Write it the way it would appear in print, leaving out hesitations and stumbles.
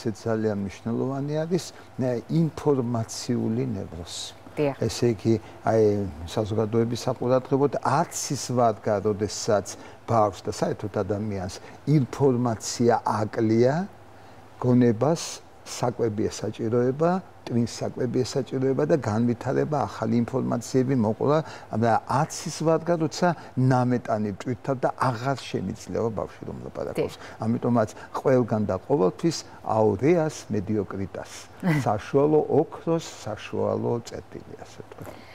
ისეთ ძალიან მნიშვნელოვანი არის ინფორმაციული ნევროზი. ესე იგი, საზოგადოების საყურადღებოდ აცის ვადგა, როდესაც ბავშვს და საერთოდ ადამიანს ინფორმაცია აკლია, გონებას საკვები ესაჭიროება, ტვინს საკვები ესაჭიროება და განვითარება ახალი ინფორმაციები მოყოლა, აცის ვადგა, როცა ნამეტანი მტვირთავ და აღარ შემიძლია ბავშვი რომ ლაპარაკობს. ამიტომაც ყველგან და ყოველთვის აურეას მედიოკრიტას. საშუალო ოქროს, საშუალო წერტილი, ასე ვთქვათ.